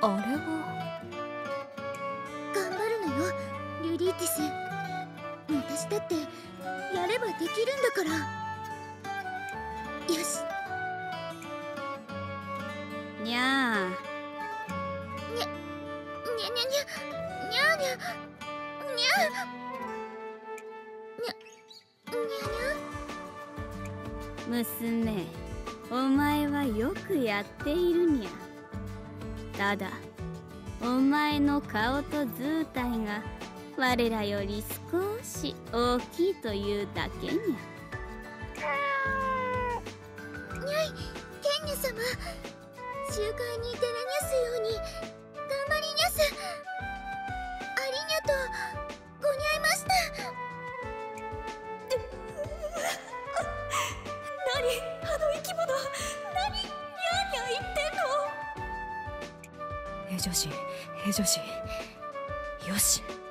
あれは頑張るのよ、リュリーティス。私だってやればできるんだから。よし。 にゃー。 にゃにゃにゃにゃにゃにゃにゃにゃ娘、お前はよくやっているにゃ。ただお前の顔と図体が我らより少し大きいというだけにゃ。 にゃい、ケンニャ様。集会に出らにゃすように頑張りにゃす。ありにゃとごにゃいました。 何あの生き物、何ニャーニャー言ってんの。平女子、平女子、よし。